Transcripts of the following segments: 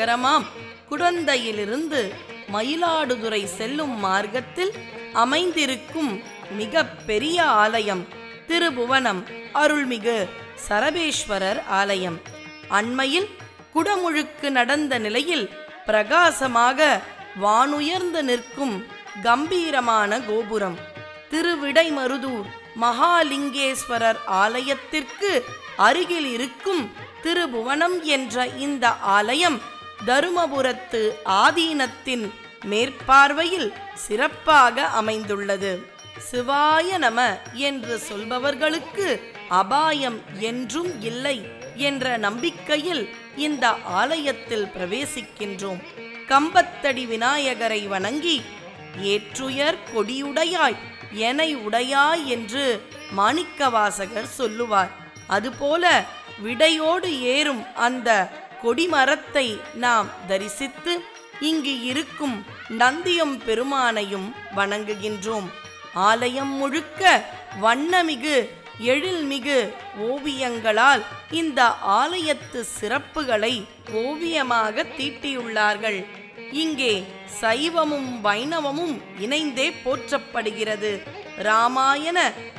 நகரமாம் குடந்தையிலிருந்து மயிலாடுதுறை செல்லும் மார்க்கத்தில் அமைந்திருக்கும் மிக பெரிய ஆலயம் திருபுவனம் அருள்மிகு சரபேஸ்வரர் ஆலயம். அண்மையில் குடமுழுக்கு நடந்த நிலையில் பிரகாசமாக வானுயர்ந்து நிற்கும் கம்பீரமான கோபுரம். திருவிடைமருதூர் மகாலிங்கேஸ்வரர் ஆலயத்திற்கு அருகில் இருக்கும் திருபுவனம் என்ற இந்த ஆலயம் தருமபுரத்து ஆதீனத்தின் மேற்பார்வையில் சிறப்பாக அமைந்துள்ளது. சிவாய நம என்று சொல்பவர்களுக்கு அபாயம் என்றும் இல்லை என்ற நம்பிக்கையில் இந்த ஆலயத்தில் பிரவேசிக்கின்றோம். கம்பத்தடி விநாயகரை வணங்கி ஏற்றுயர் கொடியுடையாய் எனை உடையாய் என்று மாணிக்கவாசகர் சொல்லுவார். அதுபோல விடையோடு ஏறும் அந்த கொடிமரத்தை நாம் தரிசித்து இங்கு இருக்கும் நந்தியம் பெருமானையும் வணங்குகின்றோம். ஆலயம் முழுக்க வண்ணமிகு எழில்மிகு ஓவியங்களால் இந்த ஆலயத்து சிறப்புகளை ஓவியமாக தீட்டியுள்ளார்கள். இங்கே சைவமும் வைணவமும் இணைந்தே போற்றப்படுகிறது. ராமாயண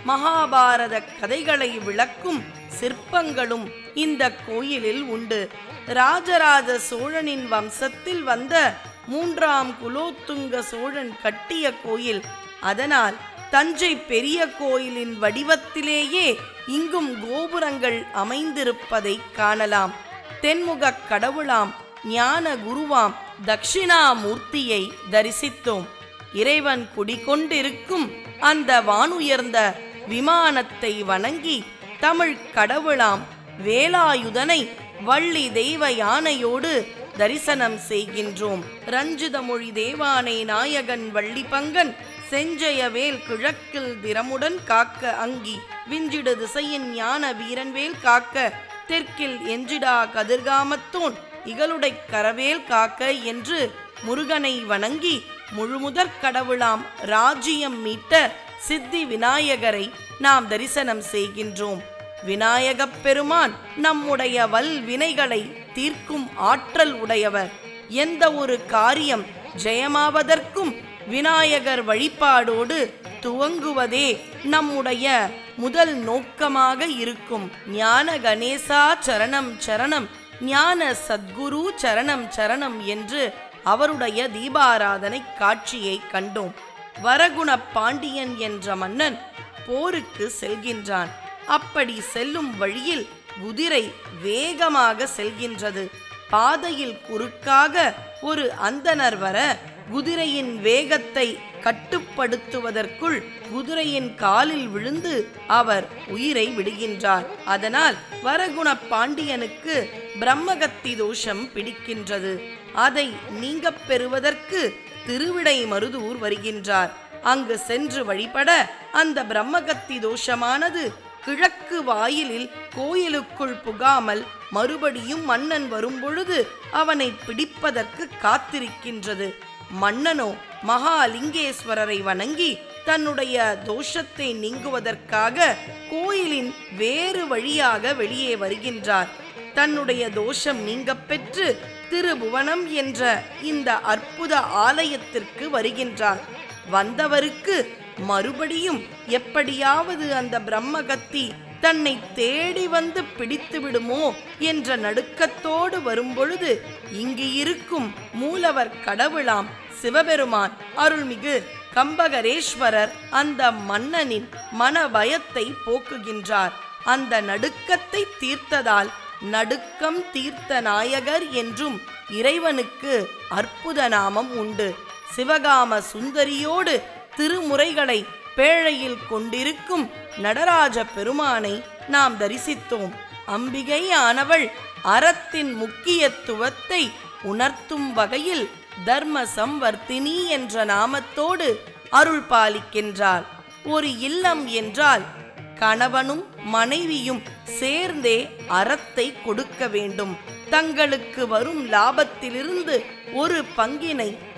மகாபாரத கதைகளை விளக்கும் சிற்பங்களும் இந்த கோயிலில் உண்டு. ராஜராஜ சோழனின் வம்சத்தில் வந்த 3ஆம் குலோத்துங்க சோழன் கட்டிய கோயில். அதனால் தஞ்சை பெரிய கோயிலின் வடிவத்திலேயே இங்கும் கோபுரங்கள் அமைந்திருப்பதை காணலாம். தென்முக கடவுளாம் ஞான குருவாம் தட்சிணாமூர்த்தியை தரிசித்தோம். இறைவன் குடிகொண்டிருக்கும் அந்த வானுயர்ந்த விமானத்தை வணங்கி தமிழ் கடவுளாம் வேலாயுதனை வள்ளி தெய்வ யானையோடு தரிசனம் செய்கின்றோம். ரஞ்சித மொழி தேவானை நாயகன் வள்ளி பங்கன் செஞ்சயவேல் கிழக்கில் திறமுடன் காக்க அங்கி விஞ்சிடு திசையின் ஞான வீரன்வேல் காக்க தெற்கில் எஞ்சிடா கதிர்காமத்தோன் இகளுடை கரவேல் காக்க என்று முருகனை வணங்கி முழுமுதற் கடவுளாம் ராஜ்யம் மீட்ட சித்தி விநாயகரை நாம் தரிசனம் செய்கின்றோம். விநாயகப் பெருமான் நம்முடைய வல் வினைகளை தீர்க்கும் ஆற்றல் உடையவர். எந்த ஒரு காரியம் ஜெயமாவதற்கும் விநாயகர் வழிபாடோடு துவங்குவதே நம்முடைய முதல் நோக்கமாக இருக்கும். ஞான கணேசா சரணம் சரணம், ஞான சத்குரு சரணம் சரணம் என்று அவருடைய தீபாராதனை காட்சியை கண்டோம். வரகுண பாண்டியன் என்ற மன்னன் போருக்கு செல்கின்றான். அப்படி செல்லும் வழியில் குதிரை வேகமாக செல்கின்றது. பாதையில் குறுக்காக ஒரு அந்தணர் வர குதிரையின் வேகத்தை கட்டுப்படுத்துவதற்குள் குதிரையின் காலில் விழுந்து அவர் உயிரை விடுகின்றார். அதனால் வரகுண பாண்டியனுக்கு பிரம்மகத்தி தோஷம் பிடிக்கின்றது. அதை நீங்கப் பெறுவதற்கு திருவிடைமருதூர் வருகின்றார். அங்கு சென்று வழிபட அந்த பிரம்மகத்தி தோஷமானது கிழக்கு வாயிலில் கோயிலுக்குள் புகாமல் மறுபடியும் மன்னன் வரும்பொழுது அவனை பிடிப்பதற்கு காத்திருக்கின்றது. மன்னனோ மகாலிங்கேஸ்வரரை வணங்கி தன்னுடைய தோஷத்தை நீங்குவதற்காக கோயிலின் வேறு வழியாக வெளியே வருகின்றார். தன்னுடைய தோஷம் நீங்கப் பெற்று திருபுவனம் என்ற இந்த அற்புத ஆலயத்திற்கு வருகின்றார். வந்தவருக்கு மறுபடியும் எப்படியாவது அந்த பிரம்மகத்தி தன்னை தேடி வந்து பிடித்து விடுமோ என்ற நடுக்கத்தோடு வரும்பொழுது இங்கு இருக்கும் மூலவர் கடவுளாம் சிவபெருமான் அருள்மிகு கம்பகரேஸ்வரர் அந்த மன்னனின் மனபயத்தை போக்குகின்றார். அந்த நடுக்கத்தை தீர்த்ததால் நடுக்கம் தீர்த்த நாயகர் என்றும் இறைவனுக்கு அற்புத நாமம் உண்டு. சிவகாம சுந்தரியோடு திருமுறைகளை பேழையில் கொண்டிருக்கும் நடராஜ பெருமானை நாம் தரிசித்தோம். அம்பிகை ஆனவள் அறத்தின் முக்கியத்துவத்தை உணர்த்தும் வகையில் தர்ம சம்வர்த்தினி என்ற நாமத்தோடு அருள் பாலிக்கின்றார். ஒரு இல்லம் என்றால் கணவனும் மனைவியும் சேர்ந்தே அறத்தை கொடுக்க வேண்டும். தங்களுக்கு வரும் லாபத்திலிருந்து ஒரு பங்கினை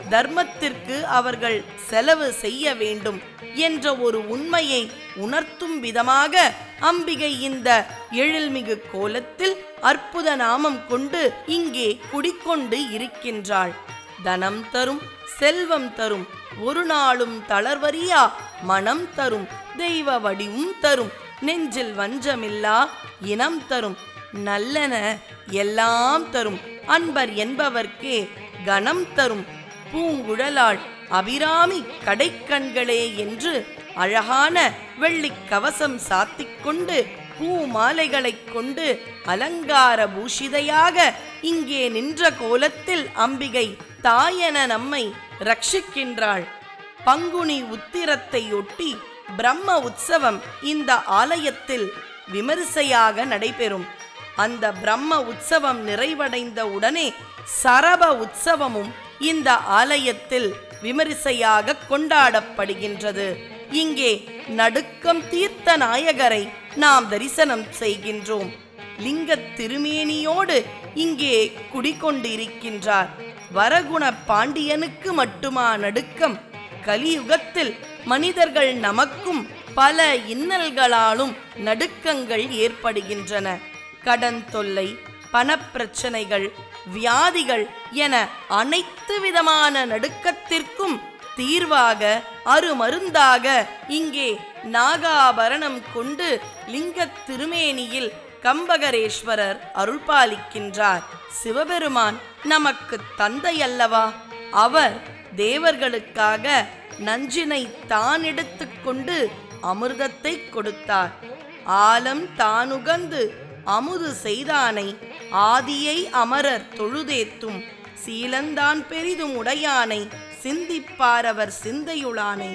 தர்மத்திற்கு அவர்கள் செலவு செய்ய வேண்டும் என்ற ஒரு உண்மையை உணர்த்தும் விதமாக அம்பிகை இந்த எழில்மிகு கோலத்தில் அற்புத நாமம் கொண்டு இங்கே குடிக்கொண்டு இருக்கின்றாள். தனம் தரும், செல்வம் தரும், ஒரு நாளும் தளர்வறியா மனம் தரும், தெய்வ வடிவும் தரும், நெஞ்சில் வஞ்சமில்லா இனம் தரும், நல்லன எல்லாம் தரும், அன்பர் என்பவர்க்கே கணம் தரும், பூங்குழலாள் அபிராமி கடைக்கண்களே என்று அழகான வெள்ளிக் கவசம் சாத்திக்கொண்டு பூ மாலைகளைக் கொண்டு அலங்கார பூஷிதையாக இங்கே நின்ற கோலத்தில் அம்பிகை தாயென நம்மை ரட்சிக்கின்றாள். பங்குனி உத்திரத்தையொட்டி பிரம்ம உற்சவம் இந்த ஆலயத்தில் விமரிசையாக நடைபெறும். அந்த பிரம்ம உற்சவம் நிறைவடைந்த உடனே சரப உற்சவமும் இந்த ஆலயத்தில் விமரிசையாக கொண்டாடப்படுகின்றது. இங்கே நடுக்கம் தீர்த்த நாயகரை நாம் தரிசனம் செய்கின்றோம். லிங்க திருமேனியோடு இங்கே குடிக்கொண்டிருக்கின்றார். வரகுண பாண்டியனுக்கு மட்டுமா நடுக்கம்? கலியுகத்தில் மனிதர்கள் நமக்கும் பல இன்னல்களாலும் நடுக்கங்கள் ஏற்படுகின்றன. கடன் தொல்லை, பணப்பிரச்சனைகள், வியாதிகள் என அனைத்து விதமான நடுக்கத்திற்கும் தீர்வாக அருமருந்தாக இங்கே நாகாபரணம் கொண்டு லிங்க திருமேனியில் கம்பகரேஸ்வரர் அருள்பாலிக்கின்றார். சிவபெருமான் நமக்கு தந்தை அல்லவா? அவர் தேவர்களுக்காக நஞ்சினை தான் எடுத்துக்கொண்டு அமிர்தத்தை கொடுத்தார். ஆலம் தானுகந்து அமுது செய்தானை ஆதியை அமரர் தொழுதேத்தும் சீலந்தான் பெரிதும் உடையானை சிந்திப்பாரவர் சிந்தையுளானை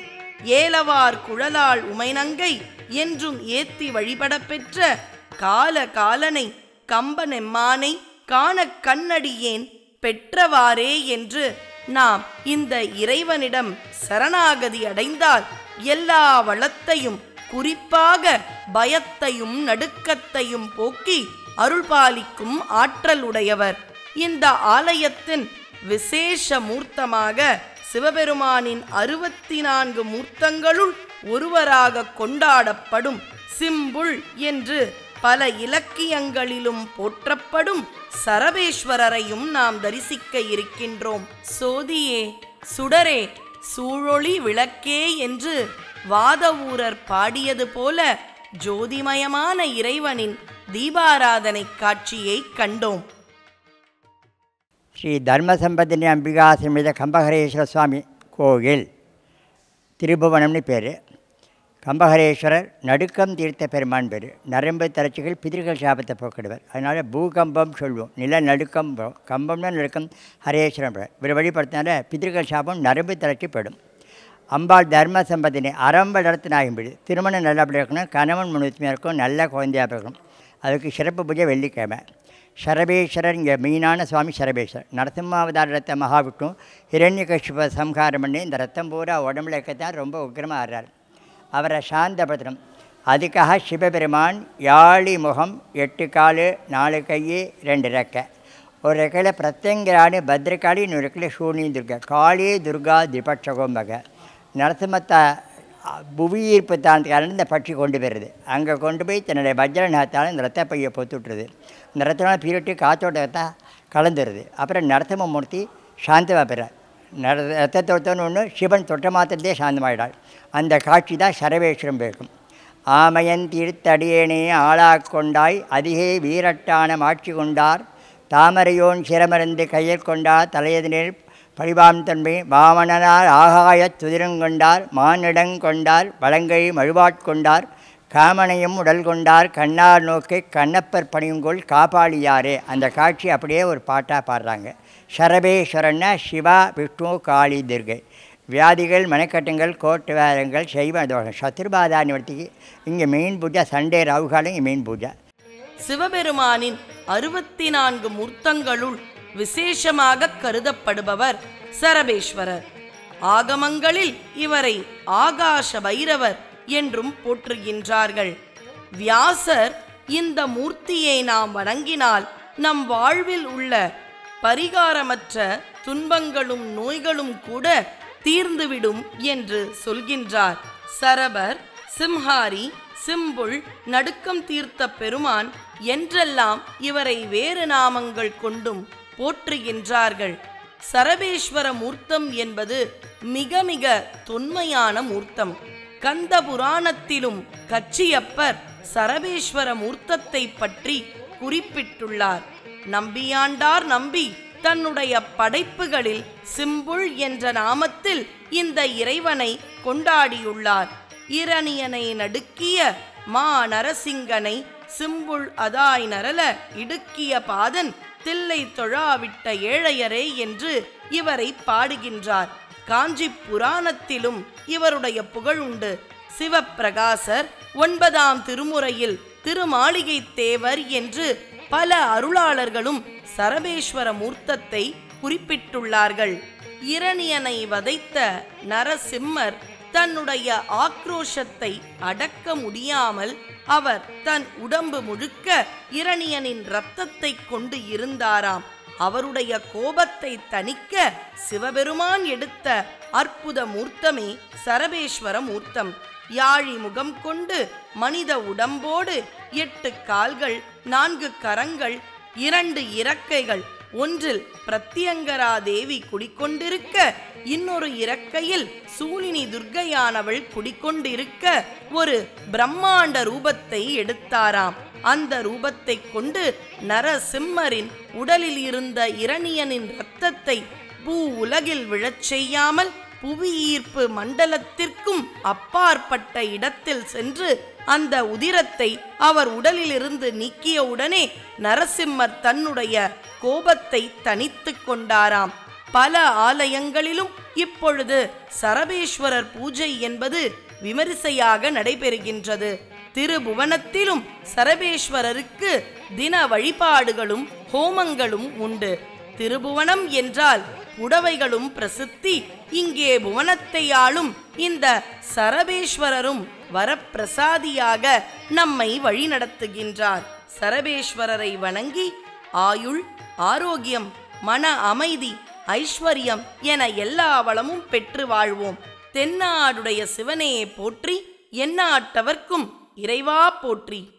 ஏலவார் குழலாள் உமைநங்கை என்றும் ஏத்தி வழிபட பெற்ற கால காலனை கம்பனெம்மானை காண கண்ணடியேன் பெற்றவாறே என்று நாம் இந்த இறைவனிடம் சரணாகதி அடைந்தால் எல்லா வளத்தையும் குறிப்பாக பயத்தையும் நடுக்கத்தையும் போக்கி அருள்பாலிக்கும் ஆற்றல் உடையவர். இந்த ஆலயத்தின் விசேஷ மூர்த்தமாக சிவபெருமானின் 64 மூர்த்தங்களுள் ஒருவராக கொண்டாடப்படும் சிம்புள் என்று பல இலக்கியங்களிலும் போற்றப்படும் சரபேஸ்வரரையும் நாம் தரிசிக்க இருக்கின்றோம். சோதியே, சுடரே, சூழொளி விளக்கே என்று வாதவூரர் பாடியது போல ஜோதிமயமான இறைவனின் தீபாராதனை காட்சியை கண்டோம். ஸ்ரீ தர்மசம்பதினி அம்பிகா சமேத கம்பகரேஸ்வர சுவாமி கோவில் திருபுவனம்னு பேர். கம்பகரேஸ்வரர் நடுக்கம் தீர்த்த பெருமான் பேர். நரம்பு தளர்ச்சிகள் பிதிர்கள் சாபத்தை போக்கிடுவார். அதனால் பூகம்பம் சொல்லுவோம். நில நடுக்கம், கம்பம்னா நடுக்கம், ஹரேஸ்வரம் இவர் வழிபடுத்தினால பிதிர்கள் சாபம் நரம்பு தளர்ச்சி போயிடும். அம்பாள் தர்ம சம்பதினி அறம்படத்து நாயம்படி திருமணம் நல்லபடியாக இருக்கணும், கணவன் முன்னுரிமையாக இருக்கும், நல்ல குழந்தையாக இருக்கணும். அதுக்கு சிறப்பு பூஜை வெள்ளிக்கிழமை. சரபேஸ்வரர் இங்கே மெயினான சுவாமி சரபேஸ்வரர். நரசிம்மாவதார ரத்த மகாவிஷ்ணு ஹிரண்யகசிப சம்ஹாரம் பண்ணி இந்த ரத்தம் பூரா உடம்புல இருக்கத்தான் ரொம்ப உக்கிரமாக ஆடுறார். அவரை சாந்தப்படுத்தணும். அதுக்காக சிவபெருமான் யாழி முகம், 8 கால், 4 கை, 2 ரெக்கை. ஒரு ரெக்கையில் பிரத்யங்கராணி பத்ரகாளி, இன்னொரு ரெக்கையில் சூனி துர்கா. காளி துர்கா திபட்சகோம்பக. நரசிம்மத்தை புவியீர்ப்பு தானத்துக்காரன் இந்த பட்சி கொண்டு வருது. அங்கே கொண்டு போய் தன்னுடைய வஜ்ரநாத்தால் இந்த ரத்த பையை பொத்துட்டுருது. இந்த ரத்தனால் பீரிட்டு காத்தோட்டத்தை கலந்துருது. அப்புறம் நரசிம்மமூர்த்தி சாந்தமாக பெறார். ரத்தத்தோட்டம்னு ஒன்று சிவன் தொட்ட மாத்திரத்தே சாந்தமாயிடாள். அந்த காட்சி தான் சரவேஸ்வரம் பேக்கும். ஆமையன் தீர்த்தடியேனே ஆளாக்கொண்டாய் அதிகே வீரட்டான ஆட்சி கொண்டார் தாமரையோன் சிரமருந்து கையில் கொண்டார் தலையதினில் பழிவாம் தன்மை வாமனனார் ஆகாயத் துதிரங்கொண்டார் மானிடங்கொண்டார் வலங்கை மழுவாட்கொண்டார் காமனையும் உடல் கொண்டார் கண்ணார் நோக்கி கண்ணப்பர் பணியுங்கோள் காப்பாளியாரே. அந்த காட்சி அப்படியே ஒரு பாட்டாக பாடுறாங்க. சரபேஸ்வரன்னா சிவா, விஷ்ணு, காளி, துர்கை. வியாதிகள், மனக்கட்டுங்கள், கோட்டு வேரங்கள், சைவ தோஷம், சத்ருபாதா நிவர்த்திக்கு இங்கே மெயின் பூஜை. சண்டே ராகுகாலம் இங்கே மெயின் பூஜை. சிவபெருமானின் 64 மூர்த்தங்களுள் விசேஷமாக கருதப்படுபவர் சரபேஸ்வரர். ஆகமங்களில் இவரை ஆகாச பைரவர் என்றும் போற்றுகின்றார்கள். வியாசர் இந்த மூர்த்தியை நாம் வணங்கினால் நம் வாழ்வில் உள்ள பரிகாரமற்ற துன்பங்களும் நோய்களும் கூட தீர்ந்துவிடும் என்று சொல்கின்றார். சரபர், சிம்ஹாரி, சிம்புள், நடுக்கம் தீர்த்த பெருமான் என்றெல்லாம் இவரை வேறு நாமங்கள் கொண்டும் போற்றுகின்றார்கள். சரபேஸ்வர மூர்த்தம் என்பது மிக மிக தொன்மையான மூர்த்தம். கந்த புராணத்திலும் கச்சியப்பர் சரபேஸ்வர மூர்த்தத்தை பற்றி குறிப்பிட்டுள்ளார். நம்பியாண்டார் நம்பி தன்னுடைய படைப்புகளில் சிம்புள் என்ற நாமத்தில் இந்த இறைவனை கொண்டாடியுள்ளார். இரணியனை நடுக்கிய மா நரசிங்கனை சிம்புள் அதாய் நரல இடுக்கிய பாதன் தில்லை தொழாவிட்ட ஏழையரே என்று இவரை பாடுகின்றார். காஞ்சி புராணத்திலும் இவருடைய புகழுண்டு. சிவப்பிரகாசர் 9ஆம் திருமுறையில் திருமாளிகை தேவர் என்று பல அருளாளர்களும் சரபேஸ்வர மூர்த்தத்தை குறிப்பிட்டுள்ளார்கள். இரணியனை வதைத்த நரசிம்மர் தன்னுடைய ஆக்ரோஷத்தை அடக்க முடியாமல் அவர் தன் உடம்பு முழுக்க இரணியனின் இரத்தத்தை கொண்டு இருந்தாராம். அவருடைய கோபத்தை தணிக்க சிவபெருமான் எடுத்த அற்புத மூர்த்தமே சரபேஸ்வர மூர்த்தம். யாழி முகம் கொண்டு மனித உடம்போடு 8 கால்கள், 4 கரங்கள், 2 இறக்கைகள், ஒன்றில் பிரத்யங்கரா தேவி குடிக்கொண்டிருக்க இன்னொரு இறக்கையில் சூலினி துர்க்கையானவள் குடிக்கொண்டிருக்க ஒரு பிரம்மாண்ட ரூபத்தை எடுத்தாராம். அந்த ரூபத்தை கொண்டு நரசிம்மரின் உடலில் இருந்த இரணியனின் இரத்தத்தை பூ உலகில் விழச் செய்யாமல் புவி ஈர்ப்பு மண்டலத்திற்கும் அப்பாற்பட்ட இடத்தில் சென்று அந்த உதிரத்தை அவர் உடலிலிருந்து நீக்கியவுடனே நரசிம்மர் தன்னுடைய கோபத்தை தணித்து கொண்டாராம். பல ஆலயங்களிலும் இப்பொழுது சரபேஸ்வரர் பூஜை என்பது விமரிசையாக நடைபெறுகின்றது. திருபுவனத்திலும் சரபேஸ்வரருக்கு தின வழிபாடுகளும் ஹோமங்களும் உண்டு. திருபுவனம் என்றால் புடவைகளும் பிரசித்தி. இங்கே புவனத்தை ஆளும் இந்த சரபேஸ்வரரும் வரப்பிரசாதியாக நம்மை வழிநடத்துகின்றார். சரபேஸ்வரரை வணங்கி ஆயுள், ஆரோக்கியம், மன அமைதி, ஐஸ்வர்யம் என எல்லா வளமும் பெற்று வாழ்வோம். தென்னாடுடைய சிவனையே போற்றி, எந்நாட்டவர்க்கும் இறைவா போற்றி.